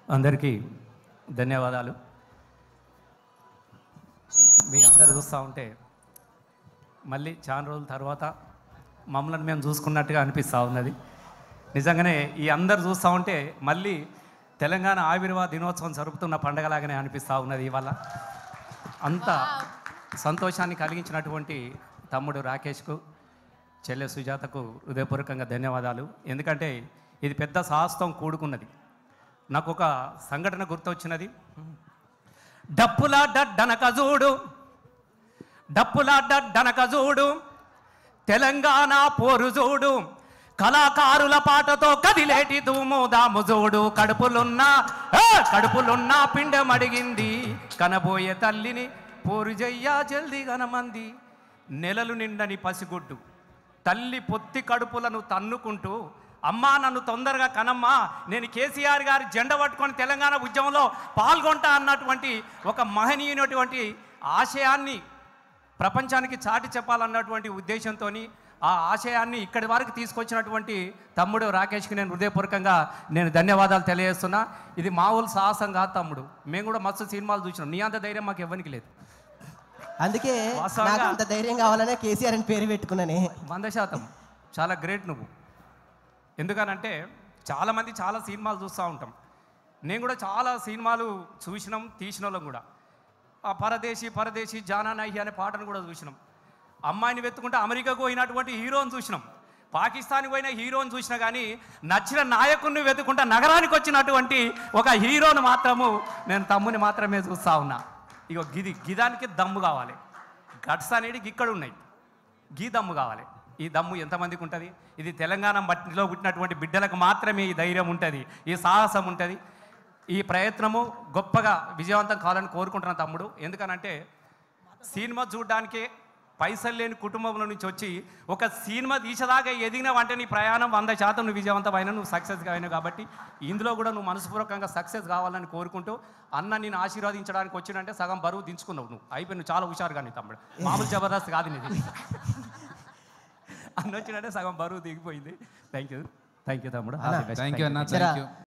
అందరికీ ధన్యవాదాలు. మీ అందరు చూస్తూ ఉంటే మళ్ళీ చాలా రోజుల తర్వాత మమ్మల్ని మేము చూసుకున్నట్టుగా అనిపిస్తూ ఉన్నది. నిజంగానే ఈ అందరు చూస్తూ ఉంటే మళ్ళీ తెలంగాణ ఆవిర్భావ దినోత్సవం జరుపుతున్న పండగలాగానే అనిపిస్తూ ఉన్నది. ఇవాళ అంత సంతోషాన్ని కలిగించినటువంటి తమ్ముడు రాకేష్కు, చెల్లె సుజాతకు హృదయపూర్వకంగా ధన్యవాదాలు. ఎందుకంటే ఇది పెద్ద సాహసం కూడుకున్నది. నాకు ఒక సంఘటన గుర్తొచ్చినది. డప్పులా డనక చూడు తెలంగాణ పోరు చూడు, కళాకారుల పాటతో కదిలేటి దాము చూడు, కడుపులున్న పిండమడిగింది కనబోయే తల్లిని పోరు జయ్యా జల్దీ గనమంది. నెలలు నిండని పసిగుడ్డు తల్లి పొత్తి కడుపులను తన్నుకుంటూ, అమ్మా నన్ను తొందరగా కనమ్మా, నేను కేసీఆర్ గారి జెండా పట్టుకొని తెలంగాణ ఉద్యమంలో పాల్గొంటా అన్నటువంటి ఒక మహనీయునటువంటి ఆశయాన్ని ప్రపంచానికి చాటి చెప్పాలన్నటువంటి ఉద్దేశంతో ఆ ఆశయాన్ని ఇక్కడి వరకు తీసుకొచ్చినటువంటి తమ్ముడు రాకేష్కి నేను హృదయపూర్వకంగా ధన్యవాదాలు తెలియజేస్తున్నా. ఇది మామూలు సాహసం కాదు తమ్ముడు, మేము కూడా మస్తు సినిమాలు చూసినాం. నీ అంత ధైర్యం మాకు ఎవ్వరికి లేదు. అందుకే నాకు అంత ధైర్యం కావాలనే కేసీఆర్ అని పేరు పెట్టుకున్నాను. 100% చాలా గ్రేట్ నువ్వు. ఎందుకనంటే చాలామంది చాలా సినిమాలు చూస్తూ ఉంటాం. నేను కూడా చాలా సినిమాలు చూసినాం, తీసిన వాళ్ళం కూడా. ఆ పరదేశీ జానా నహి అనే పాటను కూడా చూసినాం. అమ్మాయిని వెతుకుంటే అమెరికాకు పోయినటువంటి హీరోని చూసినాం, పాకిస్తాన్కి పోయిన హీరోని చూసినా. కానీ నచ్చిన నాయకుడిని వెతుకుంటా నగరానికి వచ్చినటువంటి ఒక హీరోని మాత్రము నేను తమ్ముని మాత్రమే చూస్తూ ఉన్నా. ఇగో గిదానికి దమ్ము కావాలి. గట్స్ అనేది ఇక్కడ ఉన్నాయి, గీ దమ్ము కావాలి. ఈ దమ్ము ఎంతమందికి ఉంటుంది? ఇది తెలంగాణ మట్టిలో పుట్టినటువంటి బిడ్డలకు మాత్రమే ఈ ధైర్యం ఉంటుంది, ఈ సాహసం ఉంటుంది. ఈ ప్రయత్నము గొప్పగా విజయవంతం కావాలని కోరుకుంటున్నాను తమ్ముడు. ఎందుకనంటే సినిమా చూడడానికి పైసలు లేని కుటుంబంలో నుంచి వచ్చి ఒక సినిమా తీసేదాకా ఎదిగిన అంటే నీ ప్రయాణం 100% నువ్వు విజయవంతమైన, నువ్వు సక్సెస్గా అయినావు. కాబట్టి ఇందులో కూడా నువ్వు మనస్పూర్వకంగా సక్సెస్ కావాలని కోరుకుంటూ, అన్న నేను ఆశీర్వదించడానికి వచ్చినంటే సగం బరువు దించుకున్నావు నువ్వు. అయిపోయి నువ్వు చాలా హుషారుగా నీ తమ్ముడు, మామూలు జబర్దస్త్ కాదు నీది. అన్న వచ్చినంటే సగం బరువు దిగిపోయింది. థ్యాంక్ యూ తమ్ముడు. థ్యాంక్ యూ అన్న.